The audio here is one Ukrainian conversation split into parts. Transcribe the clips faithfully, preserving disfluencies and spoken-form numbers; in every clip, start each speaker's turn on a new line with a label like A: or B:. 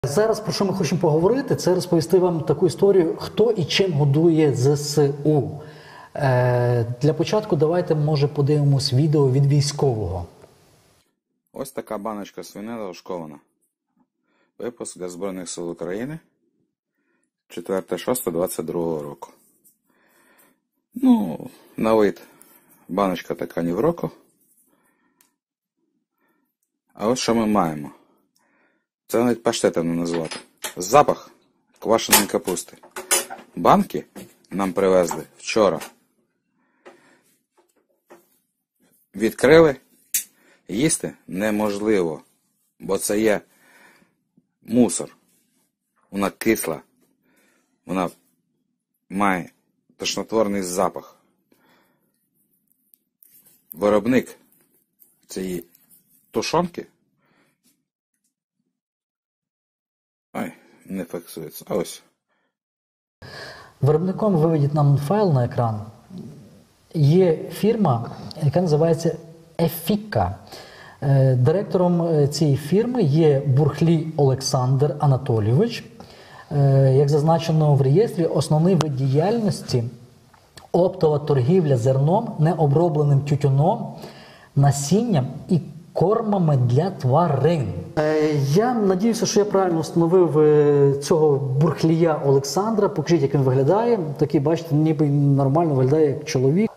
A: Зараз про що ми хочемо поговорити, це розповісти вам таку історію, хто і чим годує ЗСУ. Е, для початку давайте, може, подивимось відео від військового.
B: Ось така баночка свинини ложкована. Випуск Збройних сил України четверте шосте двадцять другого року. Ну, на вид баночка така ні в року. А ось що ми маємо. Це навіть паштетом не назвати. Запах квашеної капусти. Банки нам привезли вчора. Відкрили. Їсти неможливо, бо це є мусор. Вона кисла. Вона має тошнотворний запах. Виробник цієї тушонки. Ай, не фіксується. А ось.
A: Виробником виведіть нам файл на екран. Є фірма, яка називається Ефіка. Директором цієї фірми є Бурхлій Олександр Анатолійович. Як зазначено в реєстрі, основний вид діяльності – оптова торгівля зерном, необробленим тютюном, насінням і кормами для тварин. Я надіюся, що я правильно встановив цього Бурхлія Олександра. Покажіть, як він виглядає. Такий, бачите, ніби нормально виглядає як чоловік.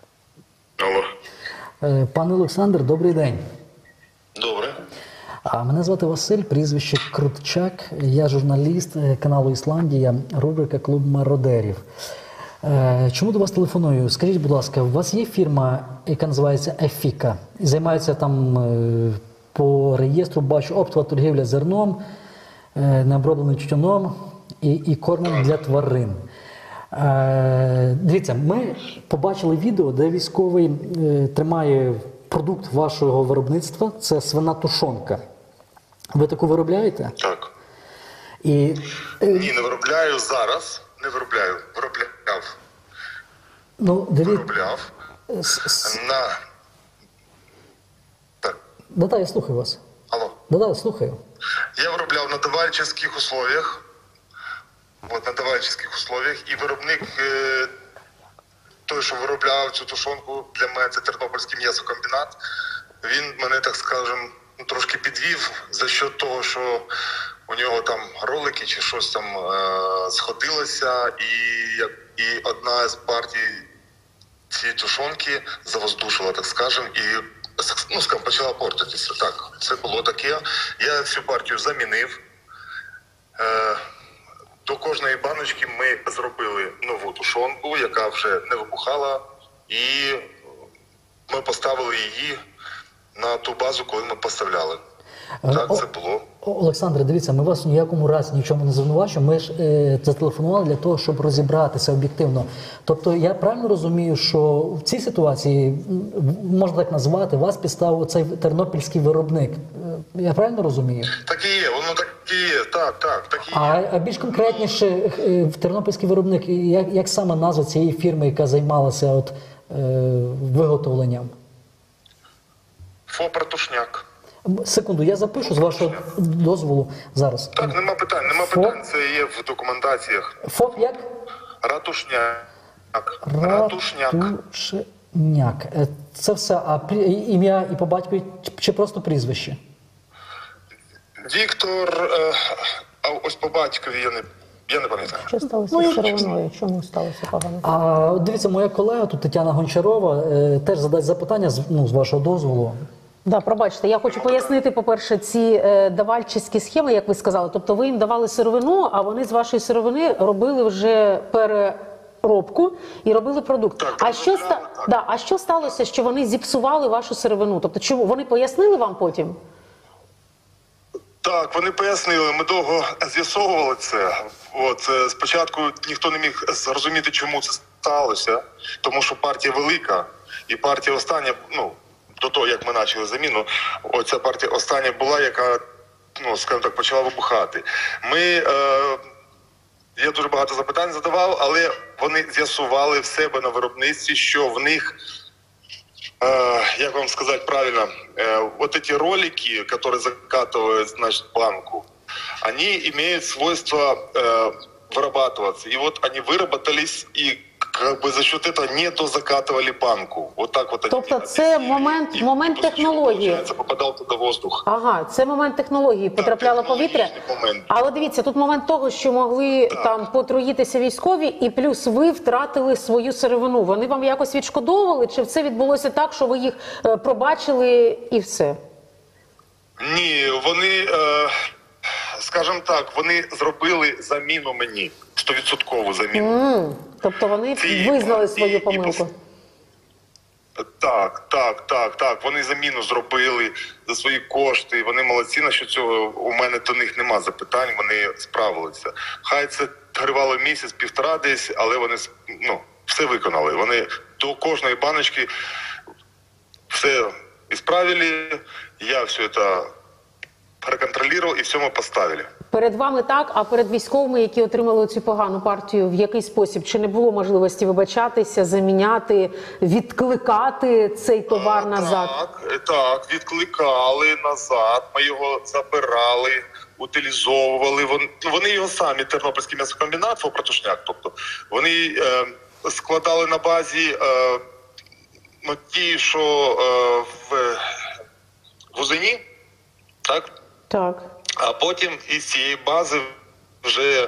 C: Алло.
A: Пане Олександр, добрий день.
C: Добре.
A: Мене звати Василь, прізвище Крутчак. Я журналіст каналу «Ісландія», рубрика «Клуб мародерів». Чому до вас телефоную? Скажіть, будь ласка, у вас є фірма, яка називається Ефіка? Займається там по реєстру, бачу, оптова торгівля зерном, необробленим тютюном і, і кормом для тварин. Дивіться, ми побачили відео, де військовий тримає продукт вашого виробництва, це свина тушонка. Ви таку виробляєте?
C: Так.
A: І...
C: Ні, не виробляю зараз. Не виробляю. Виробляв.
A: Ну, дивіться...
C: Виробляв.
A: С...
C: На... Так.
A: Да-да, я слухаю вас.
C: Алло.
A: Да-да, я слухаю.
C: Я виробляв на давальческих условиях. Вот, на давальческих условиях. І виробник, е... той, що виробляв цю тушонку, для мене це Тернопільський м'ясокомбінат. Він мене, так скажем, ну, трошки підвів за счет того, що у нього там ролики чи щось там е- сходилося, і, і одна з партій цієї тушонки завоздушила, так скажем, і ну, скажем, почала портитися. Так, це було таке. Я цю партію замінив. Е- До кожної баночки ми зробили нову тушонку, яка вже не вибухала, і ми поставили її на ту базу, коли ми поставляли. Так,
A: О,
C: це було.
A: Олександре, дивіться, ми вас в ніякому разі ні в чому не звинувачуємо. Ми ж е, зателефонували для того, щоб розібратися об'єктивно. Тобто, я правильно розумію, що в цій ситуації, можна так назвати, вас підставив цей тернопільський виробник. Я правильно розумію?
C: Так і є, воно так і є, так, так, так і є.
A: А, а більш конкретніше, е, в тернопільський виробник, як, як саме назва цієї фірми, яка займалася от, е, виготовленням?
C: ФОП «Ратушняк».
A: Секунду, я запишу з вашого дозволу зараз.
C: Так, нема питань, нема
A: Фоп?
C: питань, це є в документаціях.
A: ФОП як?
C: «Ратушняк». «Ратушняк».
A: Ратушняк. Е, Це все, а прі- ім'я і по батькові чи просто прізвище?
C: Віктор, е, а ось по батькові я не, я не пам'ятаю.
D: Що сталося з сировиною? Чому сталося погано?
A: А от дивіться, моя колега тут Тетяна Гончарова е, теж задасть запитання з, ну, з вашого дозволу.
D: Да, пробачте, я хочу пояснити, по-перше, ці е, давальчиські схеми, як ви сказали. Тобто ви їм давали сировину, а вони з вашої сировини робили вже переробку і робили продукт.
C: Так,
D: а, що ста...
C: так.
D: да, а що сталося, що вони зіпсували вашу сировину? Тобто чому? Вони пояснили вам потім?
C: Так, вони пояснили, ми довго з'ясовували це. От, е, спочатку ніхто не міг зрозуміти, чому це сталося, тому що партія велика, і партія остання, ну, до того, як ми почали заміну, оця партія остання була, яка, ну, скажімо так, почала вибухати. Ми, е, я дуже багато запитань задавав, але вони з'ясували в себе на виробництві, що в них э, як вам сказать правильно, э, вот эти ролики, которые закатывают, значит, банку, они имеют свойство э, вырабатываться. И вот они выработались и как бы за счет этого не дозакатывали банку. Вот так вот они
D: Тобто
C: делали.
D: це момент,
C: І,
D: момент
C: после чего,
D: технології.
C: получается, попадал туди воздух.
D: Ага, це момент технології, потрапляло повітря.
C: технологічний момент.
D: Але дивіться, тут момент того, що могли там потруїтися військові, і плюс ви втратили свою сировину. Вони вам якось відшкодовували? Чи це відбулося так, що ви їх е, пробачили і все?
C: Ні, вони, е, скажімо так, вони зробили заміну мені, стовідсоткову заміну.
D: М, Тобто вони
C: Ці-
D: визнали
C: і-
D: свою
C: і
D: помилку.
C: Так, так, так, так. Вони заміну зробили за свої кошти. Вони молодці, на що цього у мене до них нема запитань. Вони справилися. Хай це тривало місяць, півтора десь, але вони ну, все виконали. Вони до кожної баночки все ісправили. Я все це проконтролював і все ми поставили.
D: Перед вами так, а перед військовими, які отримали цю погану партію, в який спосіб? Чи не було можливості вибачатися, заміняти, відкликати цей товар назад?
C: Так, так, відкликали назад, ми його забирали, утилізовували. Вони, вони його самі, Тернопільський м'ясокомбінат, Фопратушняк, тобто, вони е, складали на базі е, ну, ті, що е, в Гузині, так?
D: Так.
C: А потім із цієї бази вже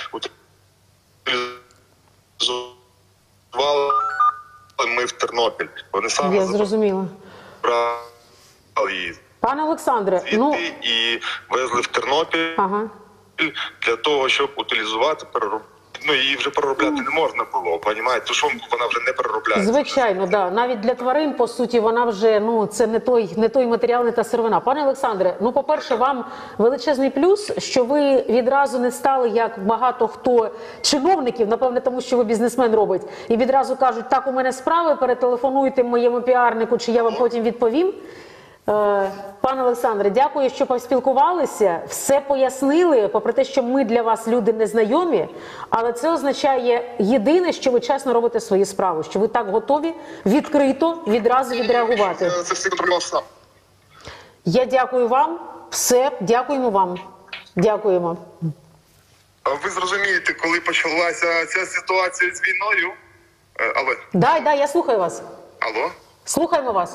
C: утилізували ми в Тернопіль. Вони самі
D: Я зрозуміла.
C: забрали її
D: Пане Олександре,
C: звідти
D: ну,
C: і везли в Тернопіль
D: ага.
C: для того, щоб утилізувати, переробити. Ну, її вже переробляти не можна було, понімаєте? Тушонку вона вже не переробляється.
D: Звичайно, да. Навіть для тварин, по суті, вона вже, ну, це не той, не той матеріал, не та сировина. Пане Олександре, ну, по-перше, вам величезний плюс, що ви відразу не стали, як багато хто чиновників, напевне, тому що ви бізнесмен робить, і відразу кажуть, так, у мене справи, перетелефонуйте моєму піарнику, чи я вам потім відповім. Е, Пане Олександре, дякую, що поспілкувалися, все пояснили, попри те, що ми для вас люди незнайомі, але це означає єдине, що ви чесно робите свою справу, що ви так готові відкрито відразу відреагувати.
C: Це все контролював сам.
D: Я дякую вам, все, дякуємо вам, дякуємо.
C: Ви зрозумієте, коли почалася ця ситуація з війною? Е, Алло?
D: Да, да, я слухаю вас.
C: Алло?
D: Слухаємо вас.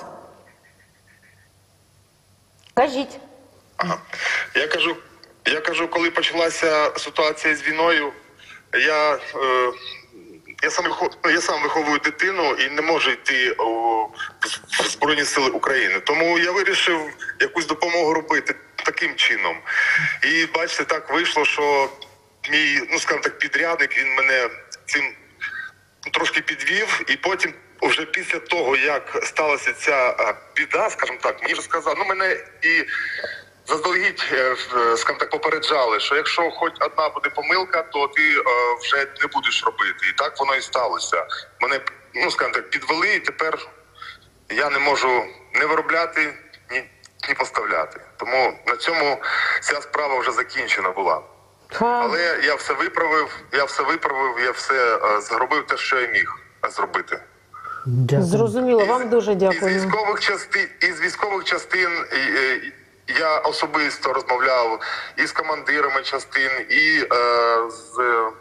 D: Кажіть.
C: Ага. Я кажу, я кажу, коли почалася ситуація з війною, я, е, я, сам, вихов- я сам виховую дитину і не можу йти у, в Збройні Сили України. Тому я вирішив якусь допомогу робити таким чином. І бачите, так вийшло, що мій, ну скажімо так, підрядник, він мене цим трошки підвів, і потім вже після того, як сталася ця а, біда, скажімо так, мені вже сказав, ну мене і заздалегідь, е, скажімо так, попереджали, що якщо хоч одна буде помилка, то ти е, вже не будеш робити. І так воно і сталося. Мене, ну скажімо так, підвели, і тепер я не можу не виробляти, ні, ні поставляти. Тому на цьому ця справа вже закінчена була.
D: Ха.
C: Але я все виправив, я все виправив, я все е, зробив те, що я міг зробити.
A: Дякую.
D: Зрозуміло, вам дуже
C: Із
D: дякую.
C: військових частин, із військових частин і, і, я особисто розмовляв і з командирами частин, і е, з,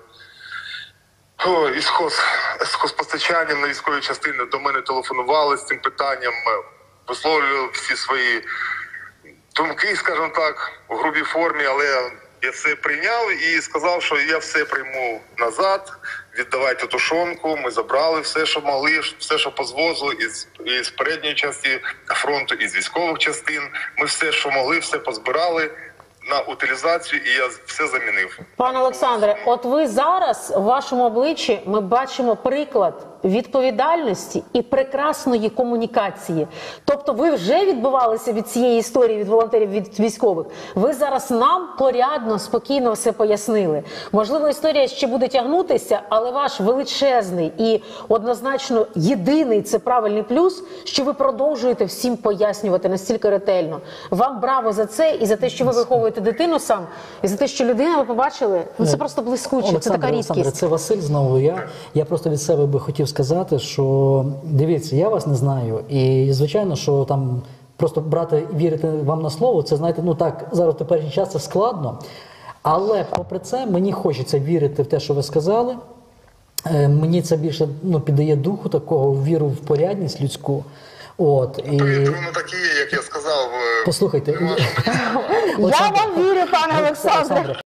C: о, із, хоз, з хозпостачанням на військові частини до мене телефонували з цим питанням, висловлювали всі свої думки, скажімо так, у грубій формі, але я все прийняв і сказав, що я все прийму назад, віддавайте тушонку, ми забрали все, що могли, все, що позвозили із, із передньої частини фронту, із військових частин. Ми все, що могли, все позбирали на утилізацію, і я все замінив.
D: Пане Олександре, от ви зараз в вашому обличчі ми бачимо приклад відповідальності і прекрасної комунікації. Тобто ви вже відбивалися від цієї історії, від волонтерів, від військових. Ви зараз нам порядно, спокійно все пояснили. Можливо, історія ще буде тягнутися, але ваш величезний і однозначно єдиний це правильний плюс, що ви продовжуєте всім пояснювати настільки ретельно. Вам браво за це і за те, що ви виховуєте дитину сам, і за те, що людина, ви побачили, ну це просто блискуче, це така
A: Олександре,
D: рідкість.
A: це Василь знову. Я, я просто від себе би хотів сказати, що дивіться, я вас не знаю. І звичайно, що там просто брати і вірити вам на слово, це, знаєте, ну так, зараз в теперішній час це складно. Але попри це, мені хочеться вірити в те, що ви сказали. Е, Мені це більше ну, піддає духу такого, віру в порядність людську. От, і...
C: Повірте, воно так і є, як я сказав. е,
A: Послухайте,
C: нема що мені сказати.
D: Я вам вірю, пане Олександре.